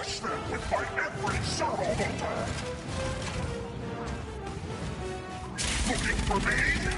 crush them with my every servo motor! Looking for me?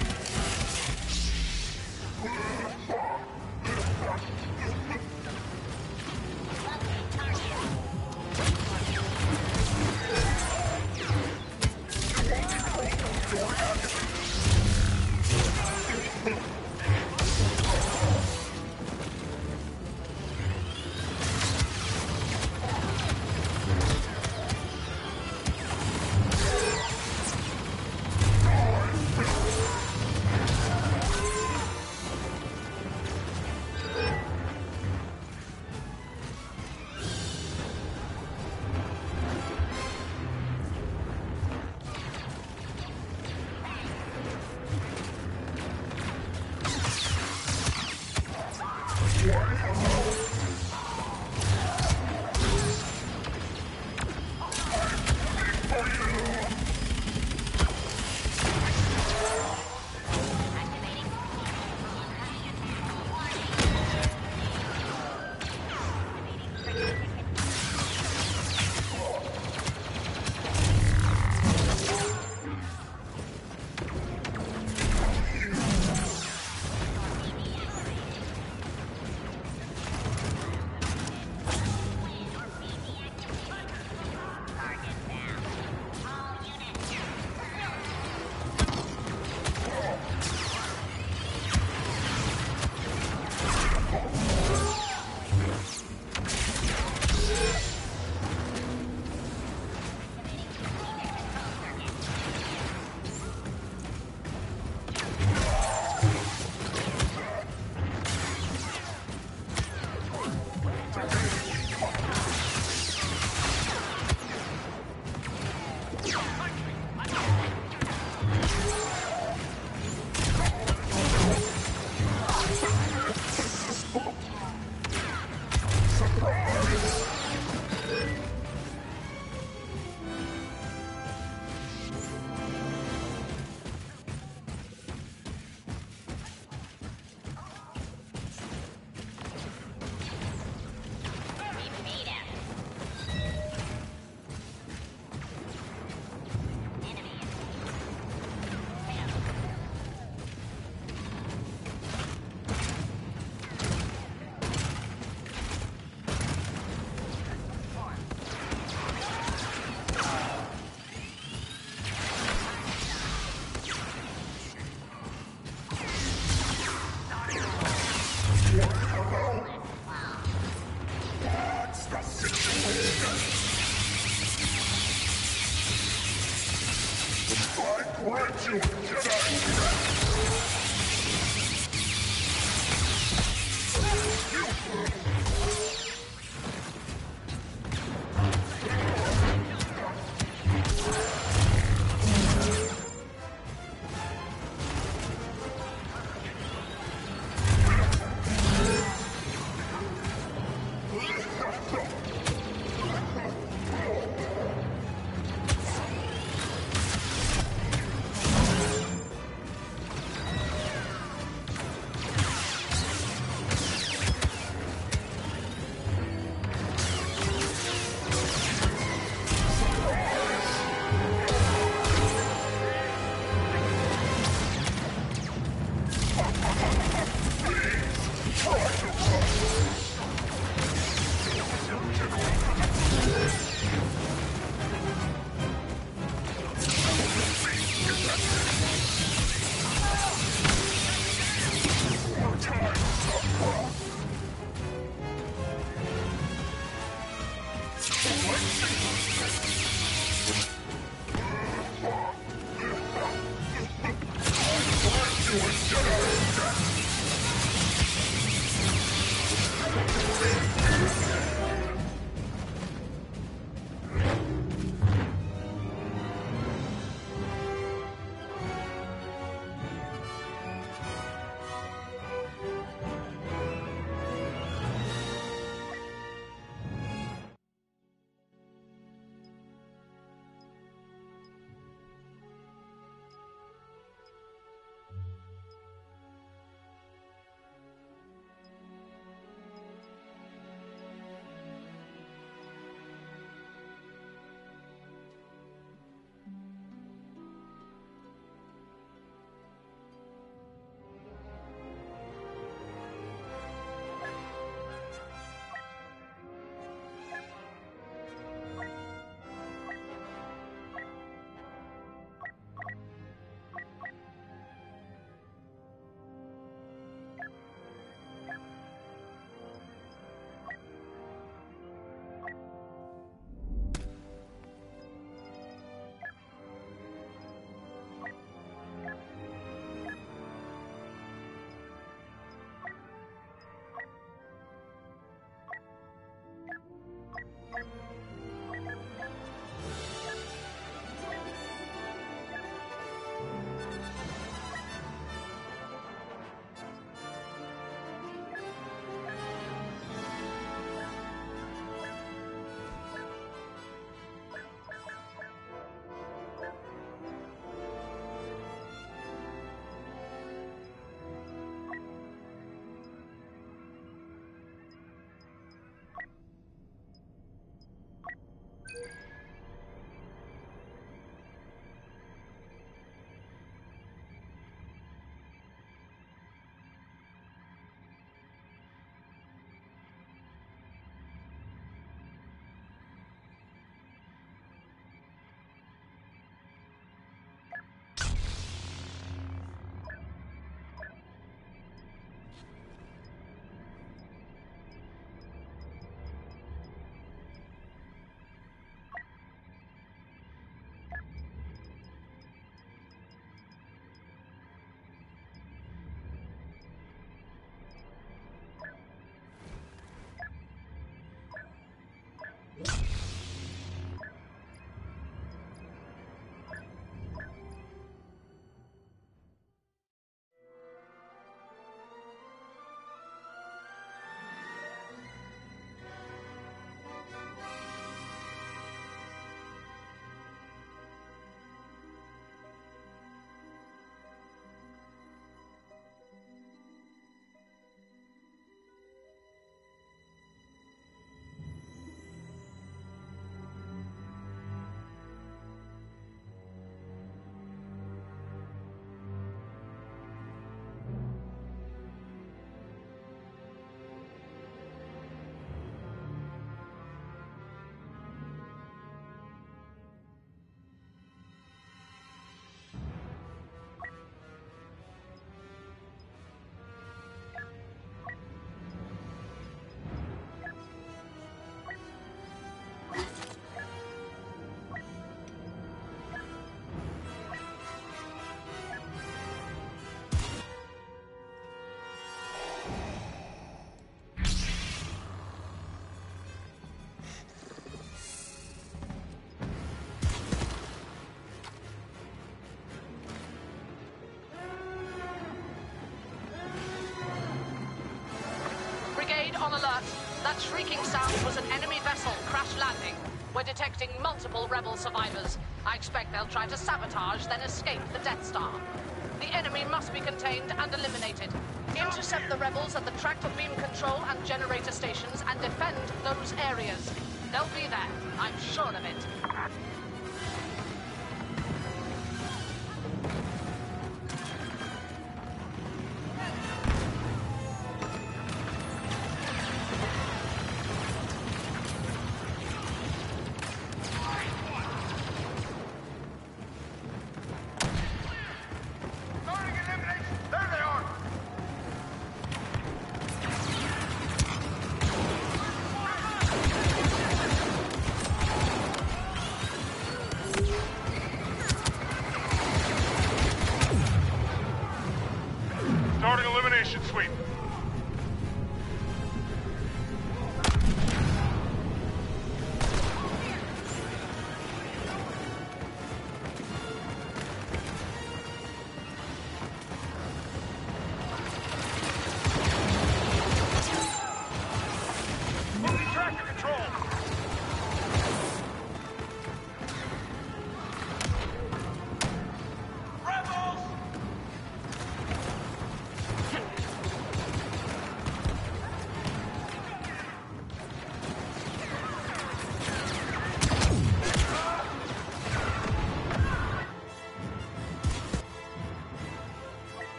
On alert. That shrieking sound was an enemy vessel crash landing. We're detecting multiple rebel survivors. I expect they'll try to sabotage, then escape the Death Star. The enemy must be contained and eliminated. Intercept the rebels at the tractor beam control and generator stations and defend those areas. They'll be there. I'm sure of it.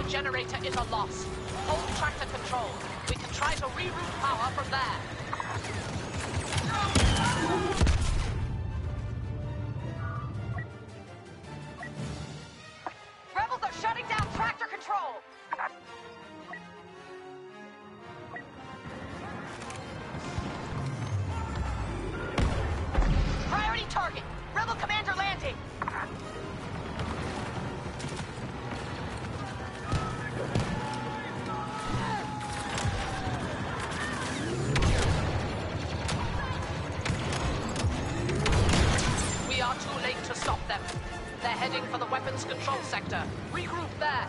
generator is a loss. Hold tractor control. We can try to reroute power from there. Rebels are shutting down tractor control! Priority target! Rebel commander landing! We are too late to stop them. They're heading for the weapons control sector. Regroup there.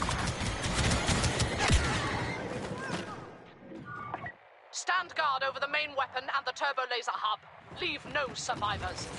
Stand guard over the main weapon and the turbo laser hub. Leave no survivors.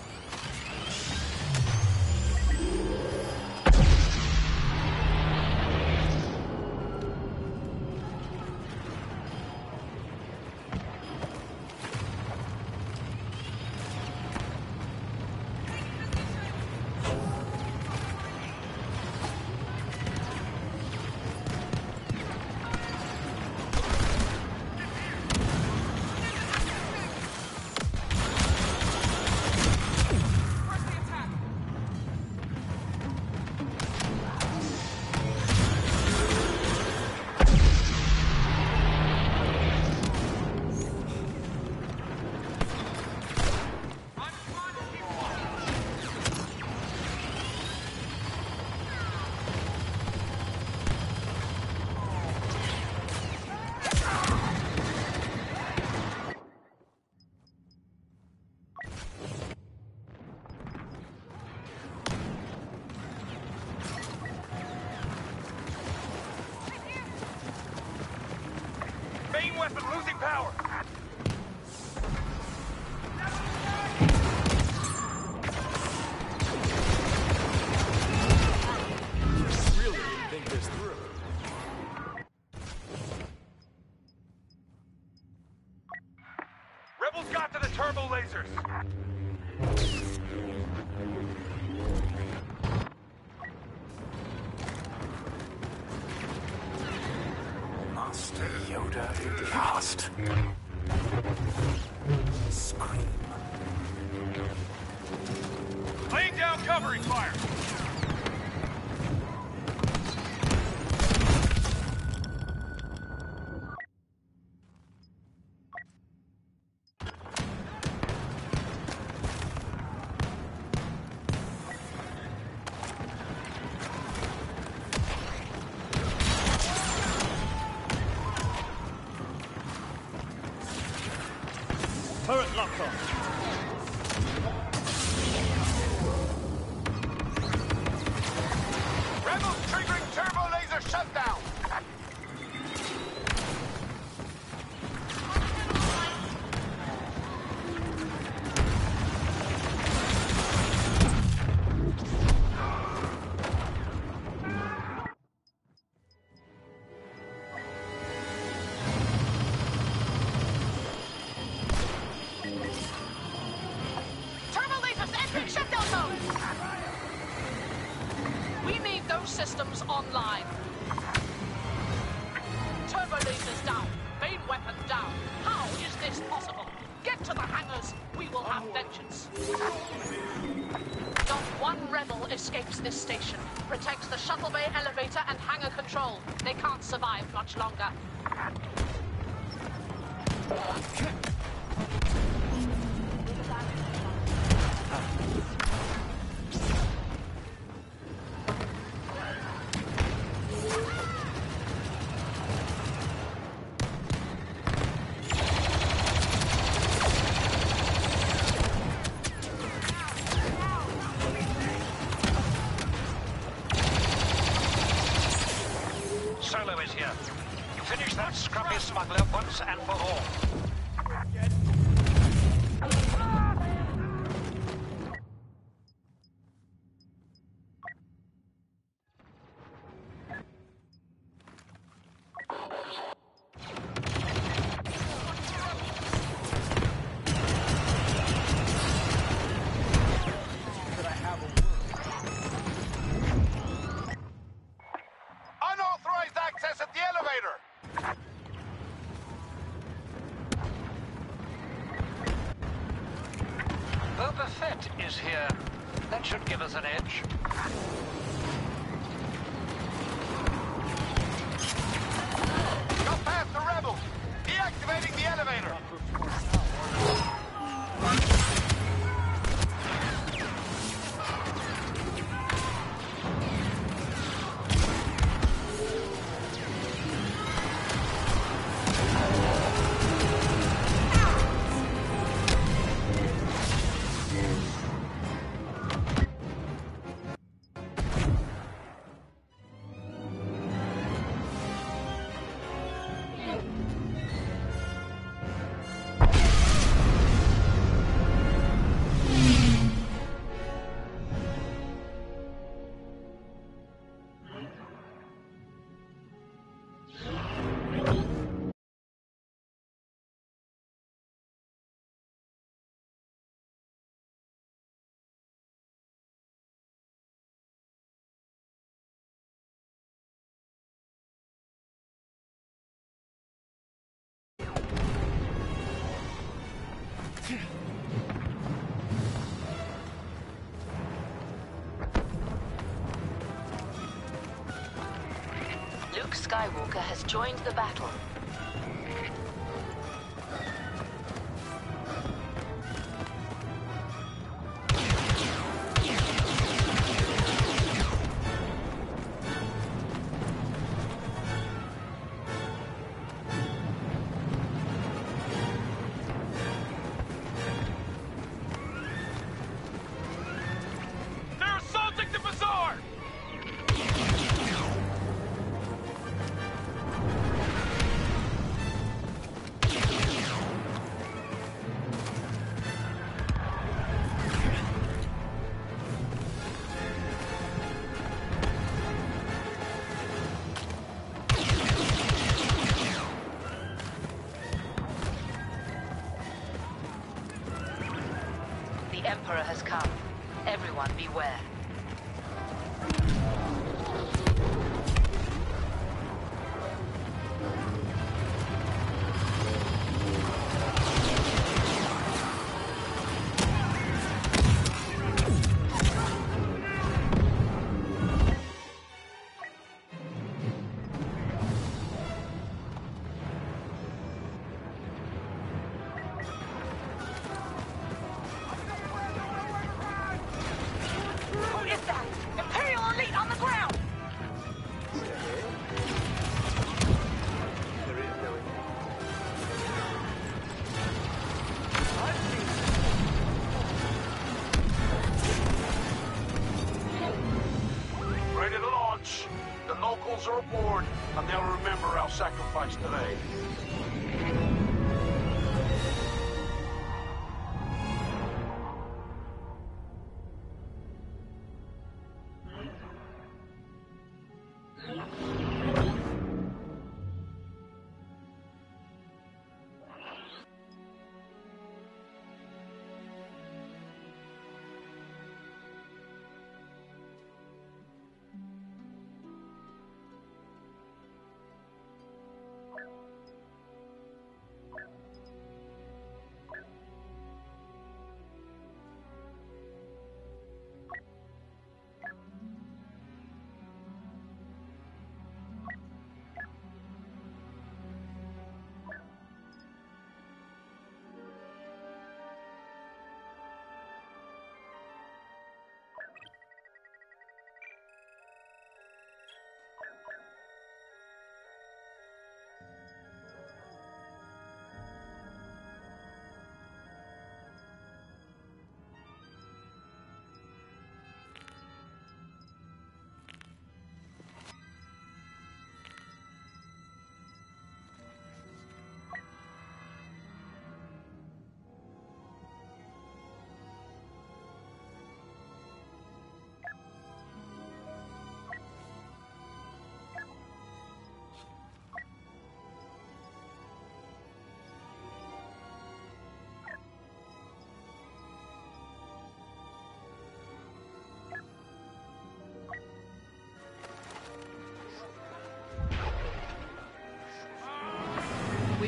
Main weapon losing power. Really didn't think this through. Rebels got to the turbo lasers. Master Yoda at last. Scream. Laying down covering fire. Turret locked on. Rebels triggering turbo laser shutdown. Turbo lasers entering shutdown mode! We need those systems online. Turbo lasers down. Main weapon down. How is this possible? Get to the hangars. We will have vengeance. Not one rebel escapes this station. Protect the shuttle bay elevator and hangar control. They can't survive much longer. Solo is here. Finish that scruffy smuggler once and for all. us at the elevator! Boba Fett is here. That should give us an edge. Go past the rebels! Deactivating the elevator! Luke Skywalker has joined the battle. They're assaulting the bazaar! The Emperor has come. Everyone beware. Who is that? Imperial elite on the ground! There is no Ready to launch. The locals are aboard, and they'll remember our sacrifice today.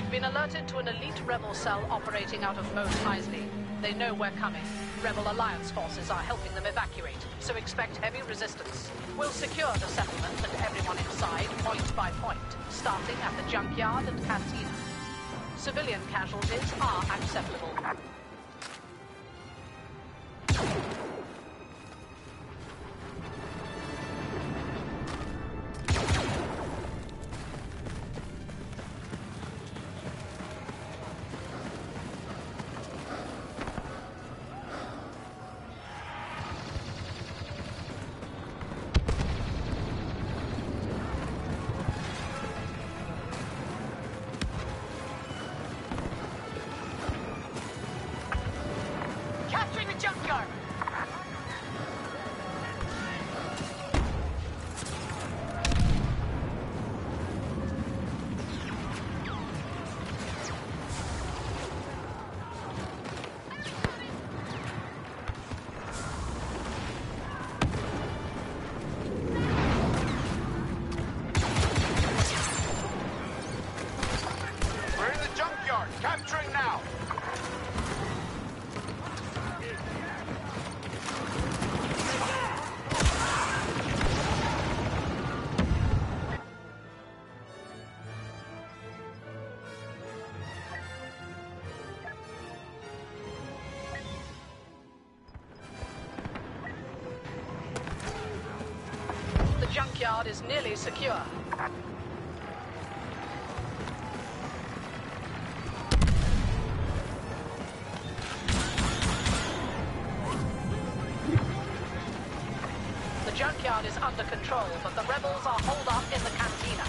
We've been alerted to an elite rebel cell operating out of Mos Eisley. They know we're coming. Rebel Alliance forces are helping them evacuate, so expect heavy resistance. We'll secure the settlement and everyone inside, point by point, starting at the junkyard and cantina. Civilian casualties are acceptable. Capturing the junkyard! We're in the junkyard. Capturing now. The junkyard is nearly secure. The junkyard is under control, but the rebels are holed up in the cantina.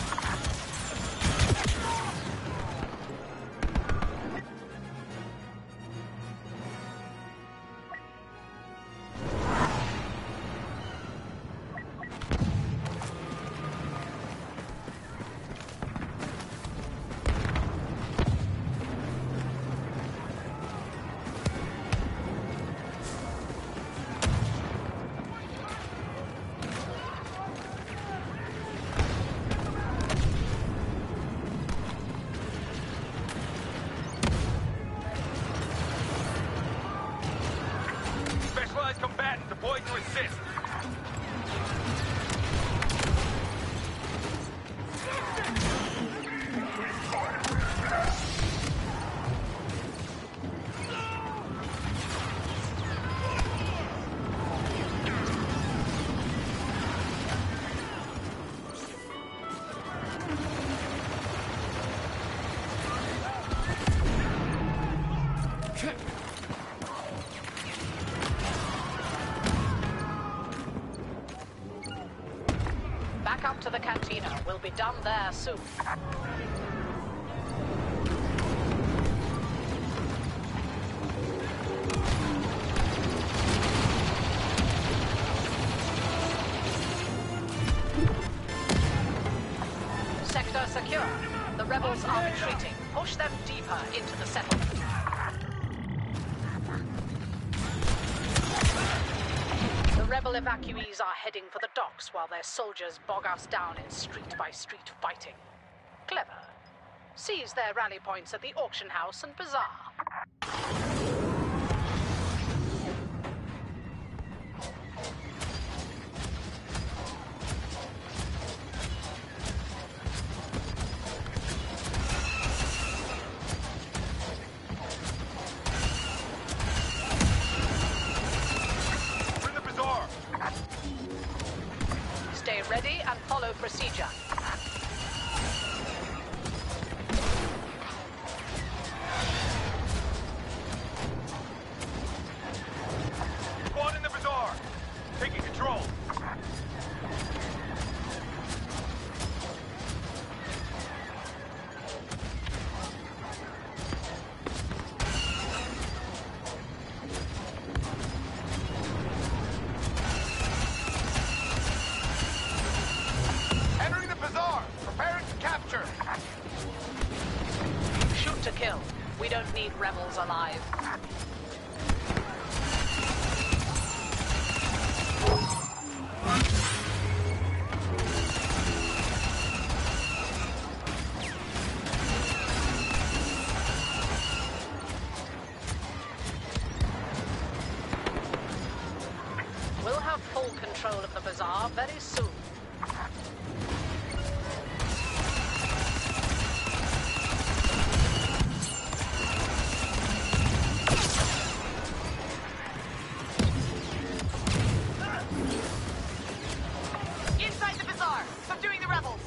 Specialized combatant deployed to assist. Back up to the cantina. We'll be done there soon. Sector secure. The rebels are retreating. Push them deeper into the settlement. The rebel evacuees are heading for the docks while their soldiers bog us down in street-by-street fighting. Clever. Seize their rally points at the auction house and bazaar. We're in the bazaar. Stay ready and follow procedure. Squad in the bazaar. Taking control. Entering the bazaar. Preparing to capture. Shoot to kill. We don't need rebels alive. very soon. Inside the bazaar, subduing the rebels.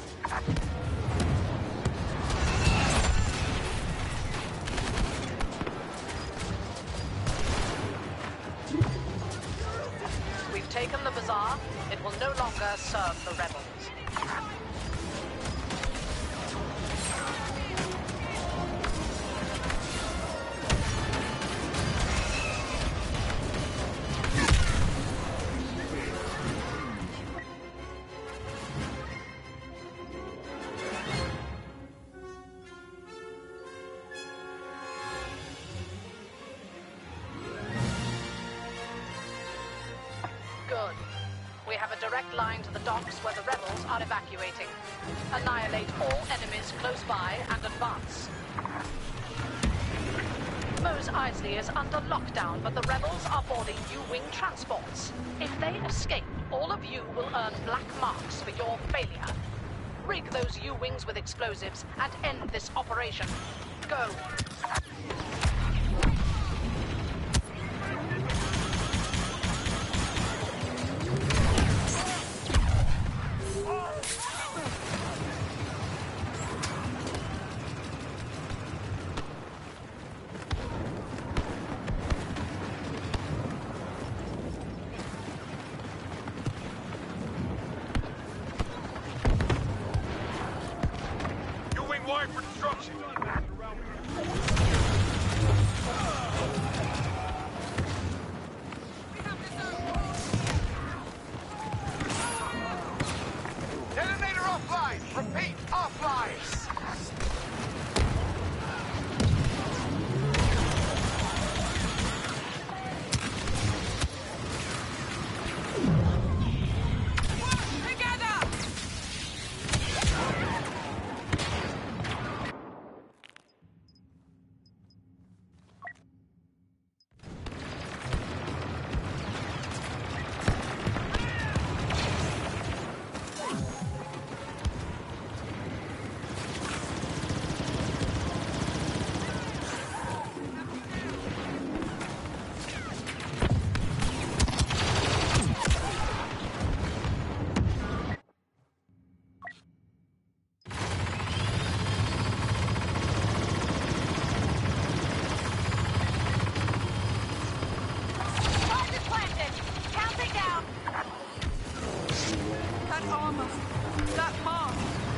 We've taken the bazaar. It will no longer serve the rebels. Good. We have a direct line to the docks where the rebels are evacuating. Annihilate all enemies close by and advance. Mos Eisley is under lockdown, but the rebels are boarding U-Wing transports. If they escape, all of you will earn black marks for your failure. Rig those U-Wings with explosives and end this operation. Go. U-Wing wired for destruction. Detonator offline! Repeat, offline! Together! Target planted! Counting down! That armor! That mark!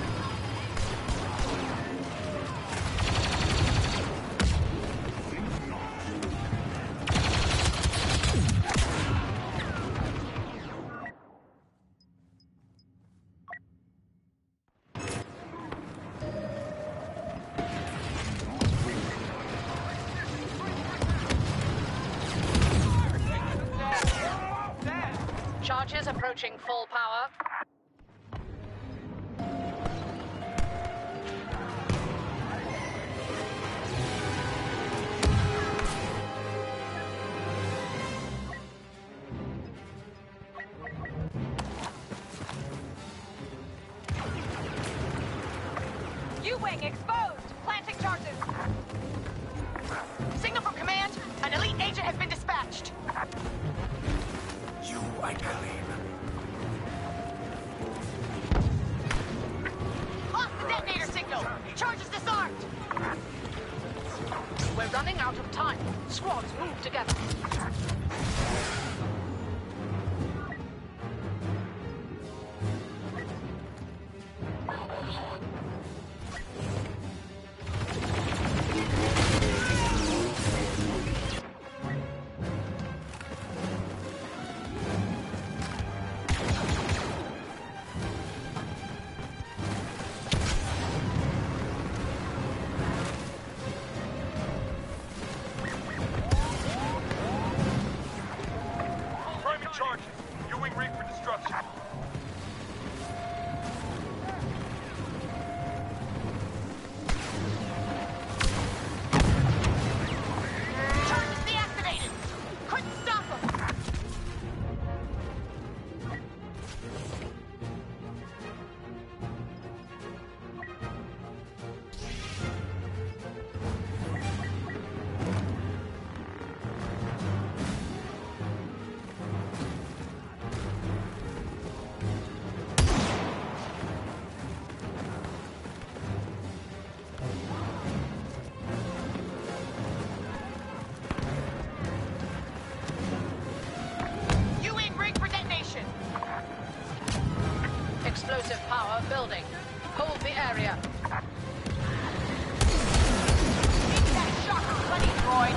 Charges approaching full power. U-Wing exposed! Planting charges! Signal from command! An elite agent has been dispatched! You I claim. Lost the detonator signal! Charges disarmed! We're running out of time. Squads move together. Hold the area. Make that shocker bloody droid.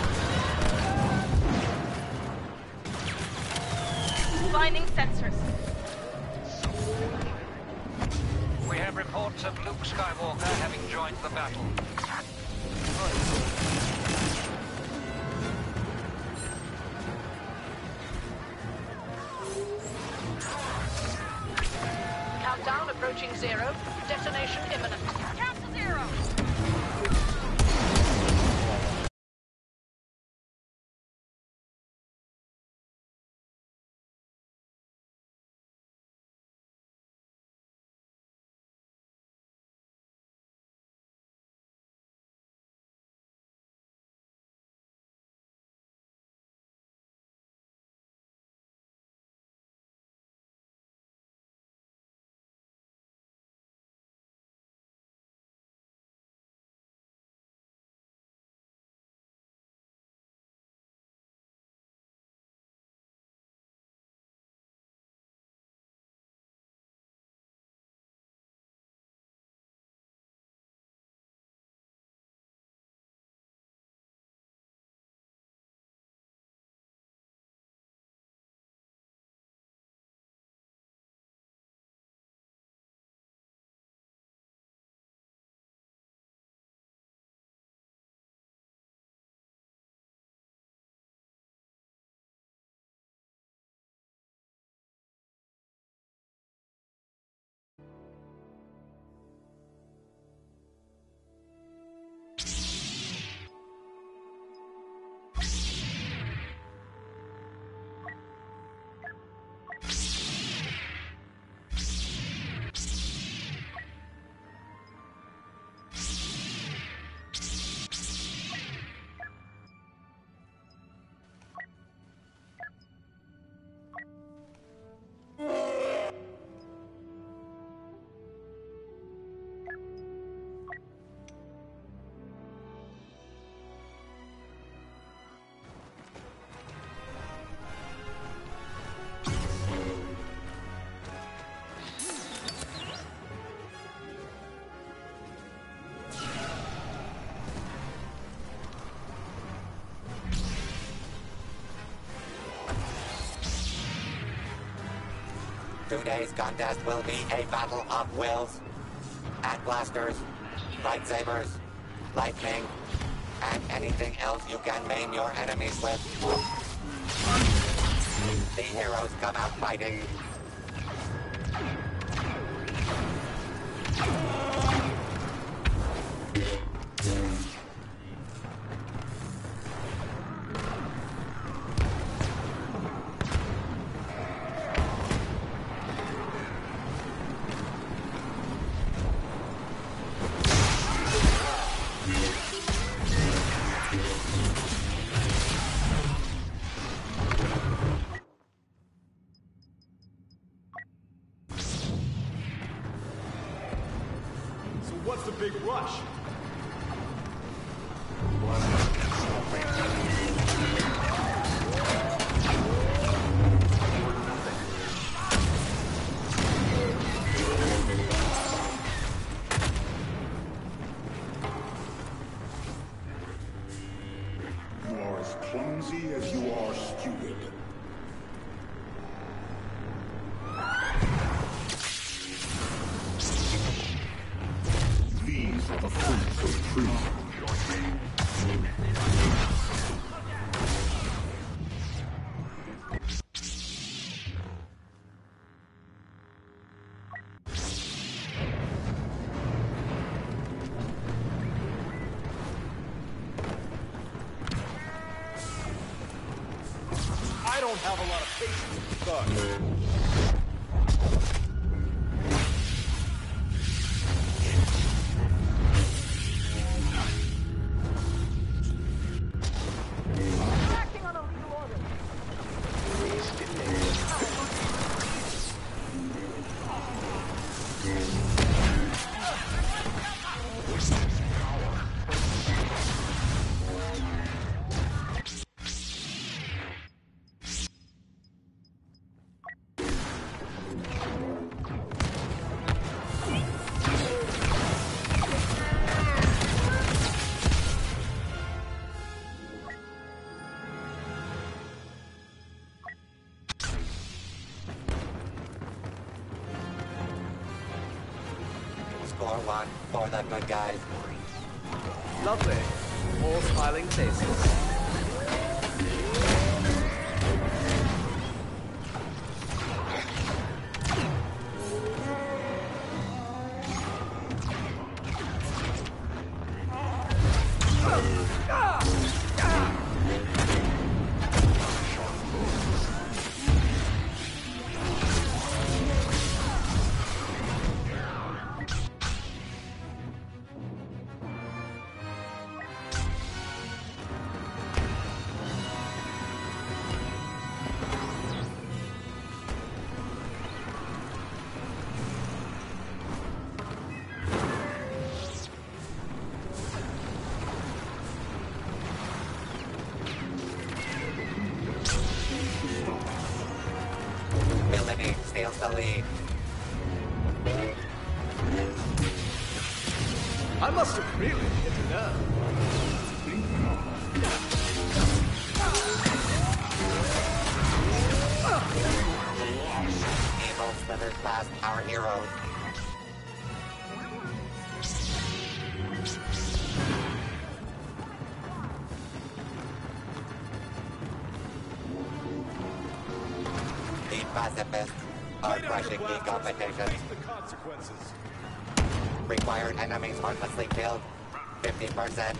Finding sensors. We have reports of Luke Skywalker having joined the battle. Countdown approaching 0. Detonation imminent. Count to 0. Today's contest will be a battle of wills. Hand blasters, lightsabers, lightning, and anything else you can maim your enemies with. The heroes come out fighting. What's the big rush? You are as clumsy as you are stupid. These are the fruits of treason. I don't have a lot of patience with thugs. Score one for the good guys. Lovely. All smiling faces. Villainy steals the lead. I must have really hit a nerve. Evil slithers past our heroes. The pacifists are crushing the competition. Face the consequences. Required enemies harmlessly killed. 50%.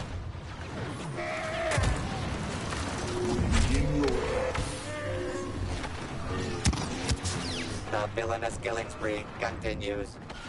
The villainous killing spree continues.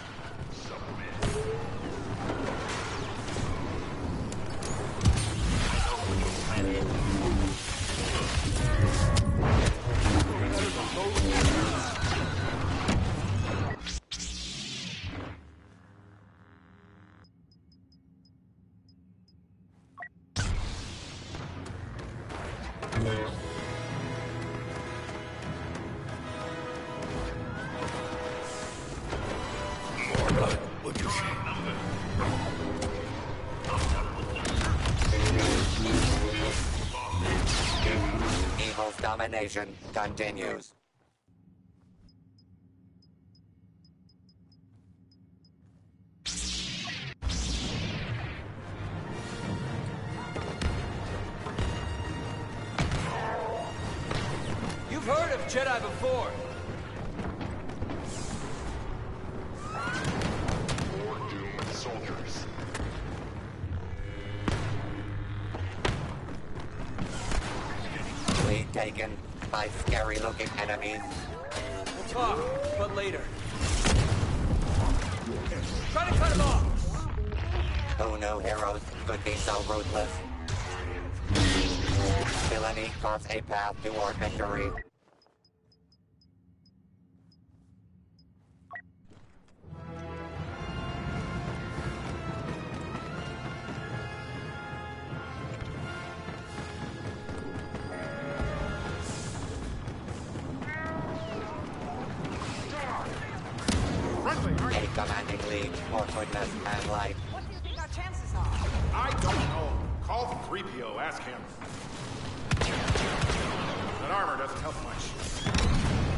Evil's domination continues. You've heard of Jedi before. Soldiers. Lead taken by scary-looking enemies. We'll talk, but later. Try to cut him off! Who knew heroes could be so ruthless? Villainy carves a path toward victory. A commanding lead for goodness and light. What do you think our chances are? I don't know. Call 3PO, ask him. That armor doesn't help much.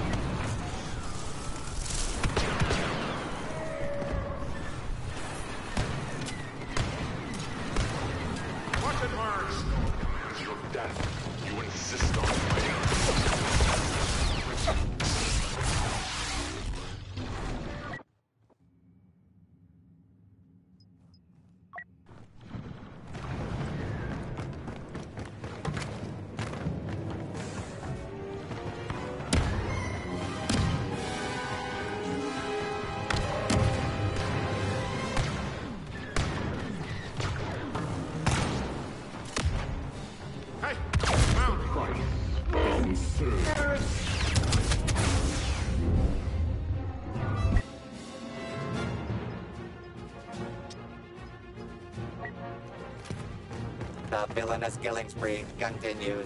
Watch and learn. It's your death. You insist on fighting. Hey, mount. The villainous killing spree continues.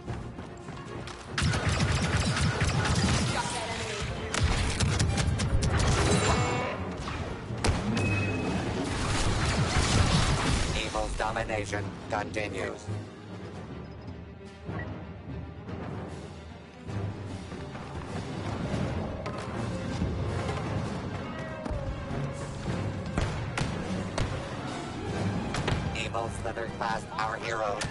Evil's domination continues. Evil slithered past our heroes.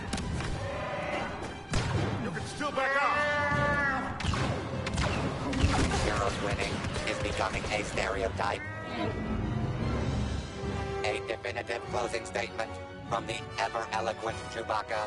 You can still back out! Heroes winning is becoming a stereotype. A definitive closing statement from the ever-eloquent Chewbacca.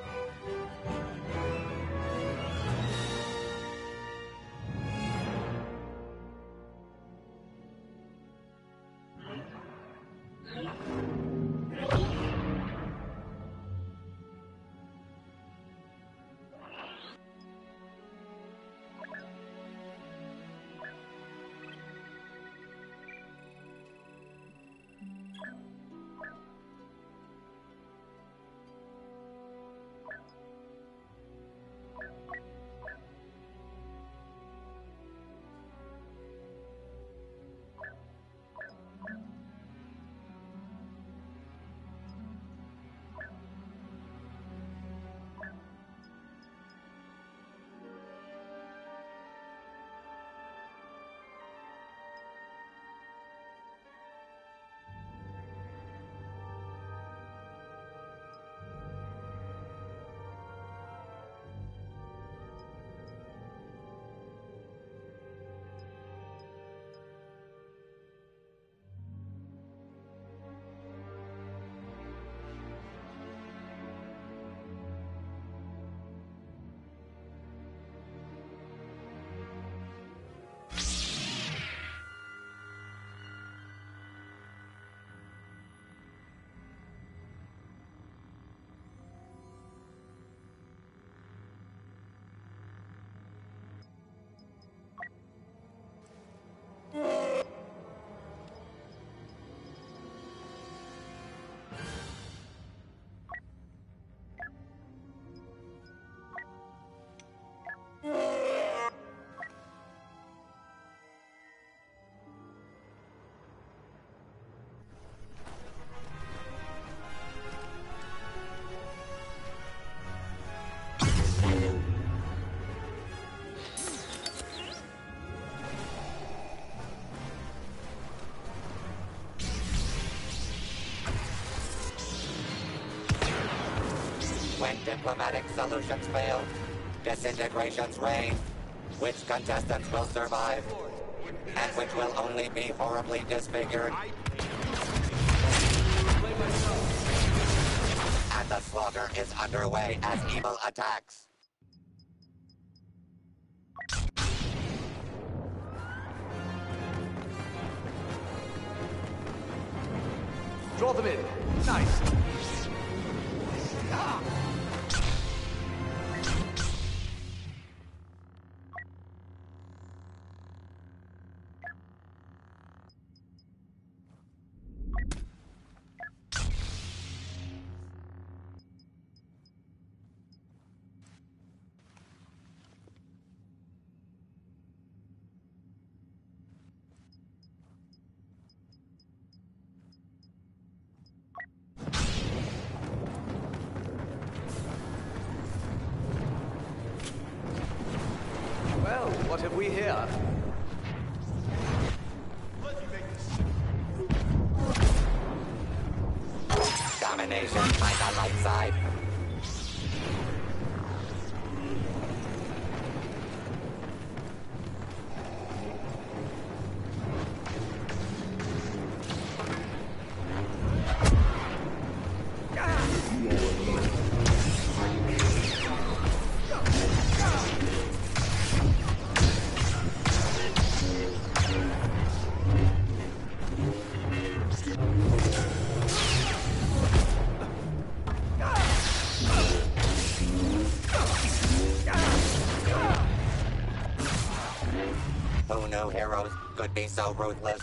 When diplomatic solutions fail, disintegrations reign. Which contestants will survive, and which will only be horribly disfigured. And the slaughter is underway as evil attacks. Draw them in. Nice. Well, what have we here? Domination by the light side. Who knew heroes could be so ruthless?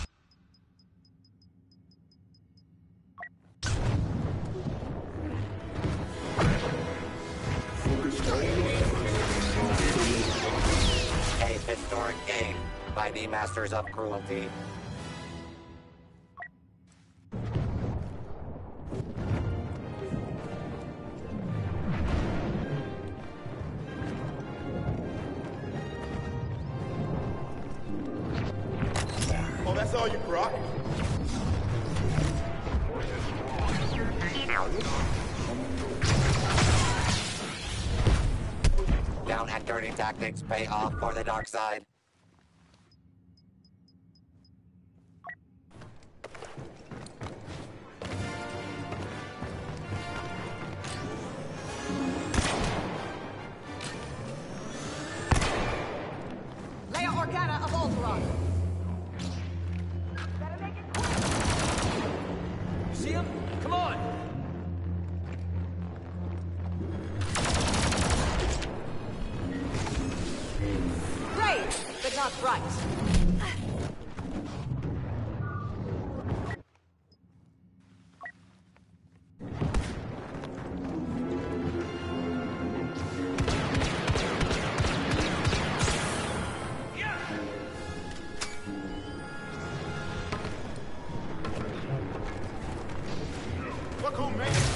A historic game by the Masters of Cruelty. Oh, that's all you brought? dirty tactics pay off for the dark side. Leia Organa of Alderaan. See him? Come on! Brave, but not bright. Look who made it!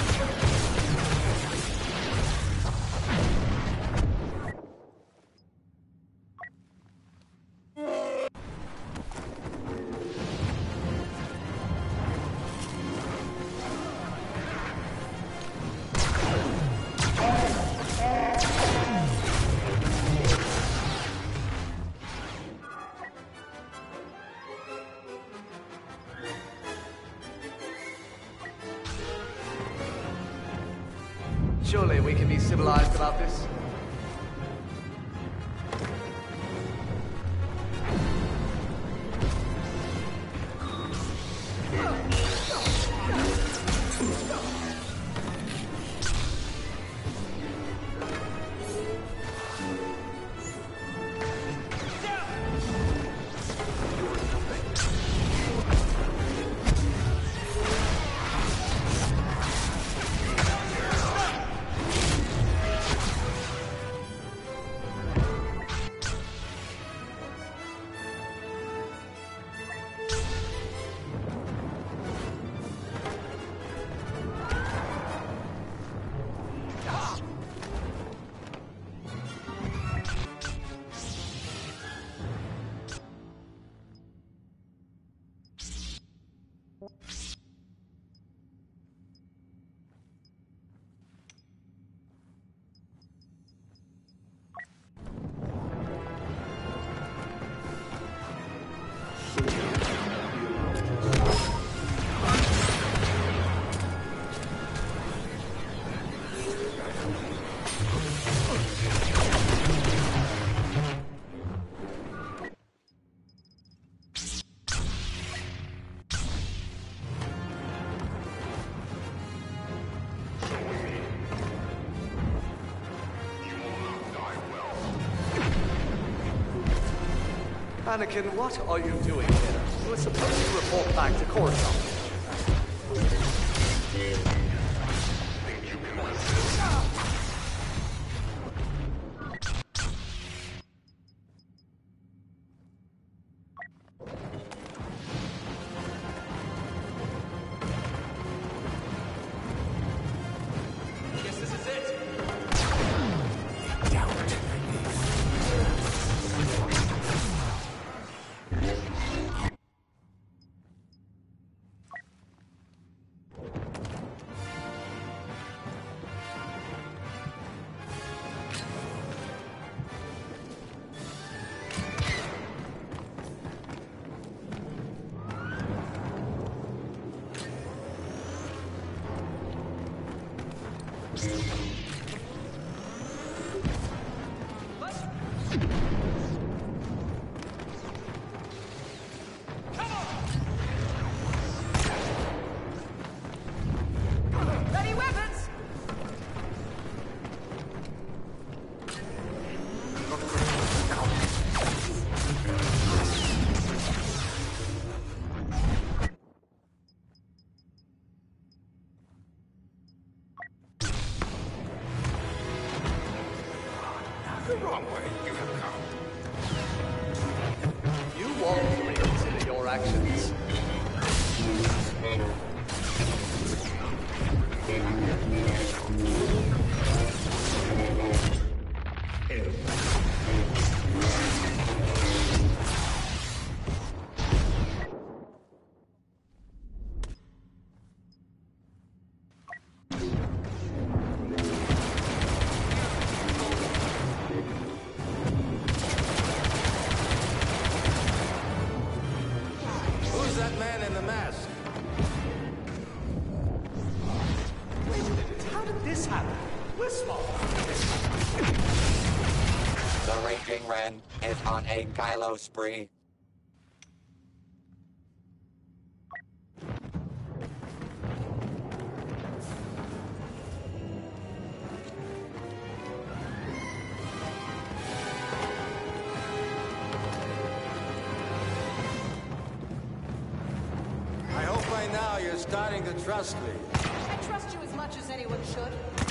Surely we can be civilized about this. Anakin, what are you doing here? You were supposed to report back to Coruscant. Guess this is it. Ready weapons! The wrong way you have come. You won't reconsider your actions. man in the mask. Wait a minute, how did this happen? We're small. The Raging Ren is on a Kylo spree. I hope by now you're starting to trust me. I trust you as much as anyone should.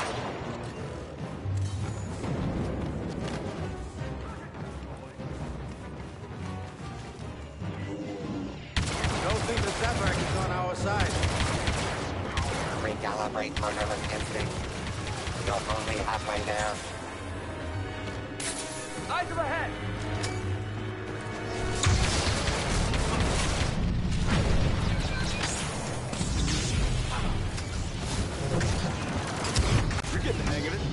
Don't think the Zephyr is on our side. Recalibrate murderous instinct. You're only halfway there. Eyes of ahead! You're getting the hang of it.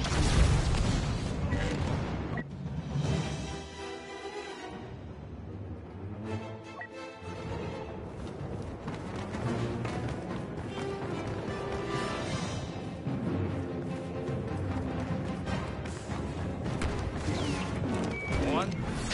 One.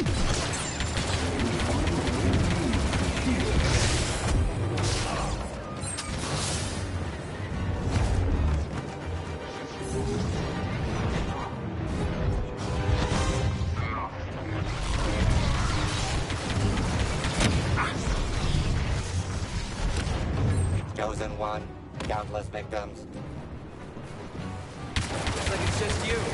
Chosen one, countless victims. Looks like it's just you.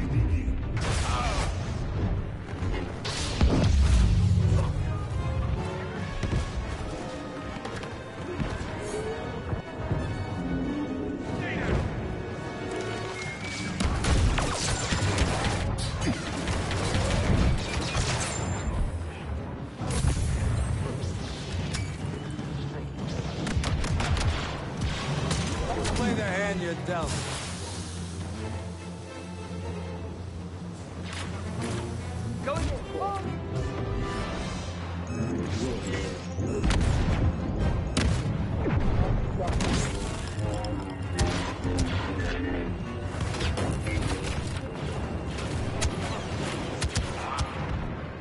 Play the hand you're dealt. Go again.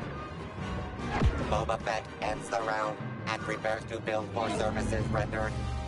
Boba Fett ends the round and prepares to build more services rendered.